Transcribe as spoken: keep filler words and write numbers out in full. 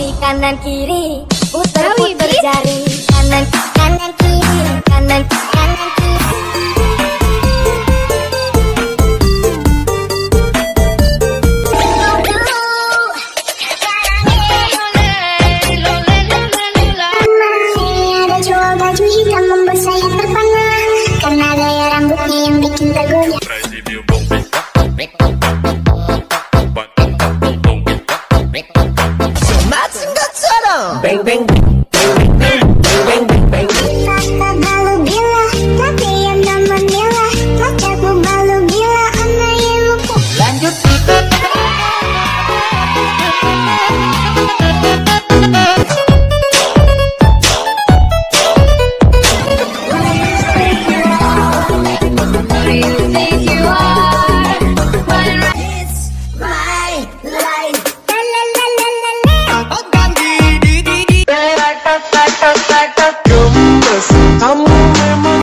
kanan kiri, puter puter jari, kanan kanan kiri, kanan kanan kiri. Ada jual baju hitam membuat saya terpana karena gaya rambutnya yang bikin tergoda. 맞은 것처럼 뱅뱅